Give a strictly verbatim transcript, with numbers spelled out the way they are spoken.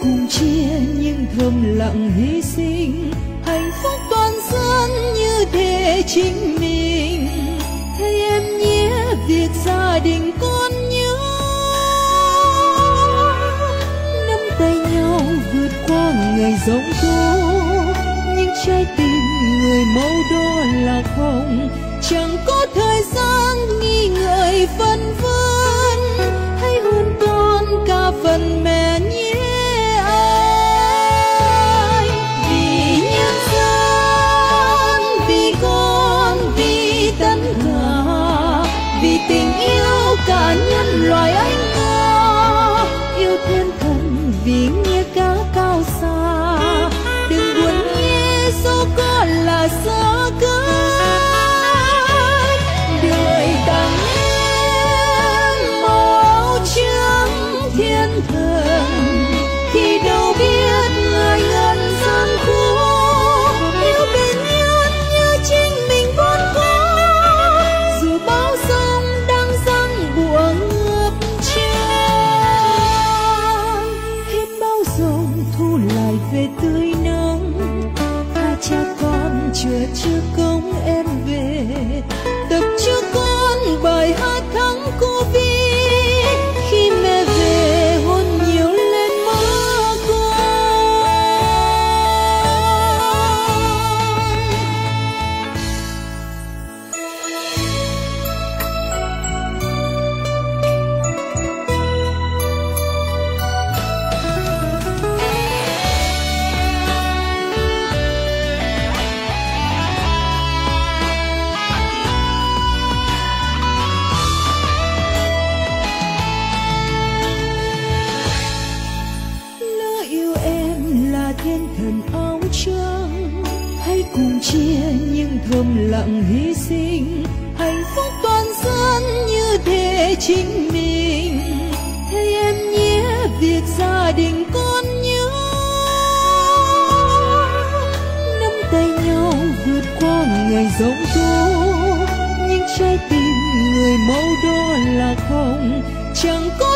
cùng chia những thầm lặng hy sinh, hạnh phúc toàn dân như thể chính mình. Hay em nhé việc gia đình con nhớ, nắm tay nhau vượt qua ngày giông tố, nhưng trái tim người màu đó là không, chẳng có thời gian nghi ngợi phân vân. Hãy hôn con cả phần mẹ nhé ai, vì nhân dân, vì con, vì tất cả, vì tình yêu cả nhân loại anh có, yêu thiên thần vì nghĩa cá cao xa. Đừng buồn nhé số có là xa cách, đời tặng em màu áo trắng thiên thần, thì đâu biết người ngân gian khổ, yêu bình yên như chính mình vốn có. Dù bão giông đang giăng bùa ngập tràn, hết bão giông thu lại về tươi nắng. Hai cha con chờ chưa công em về, tập cho con bài hát thắng Covid. Khi mẹ về hôn nhiều lên má con. Lỡ yêu em là thiên thần áo trắng, hãy cùng chia những thầm lặng hy sinh, hạnh phúc toàn dân như thể chính mình. Hay em nhé việc gia đình con nhớ, nắm tay nhau vượt qua ngày giông tố, nhưng trái tim người màu đó là không, chẳng có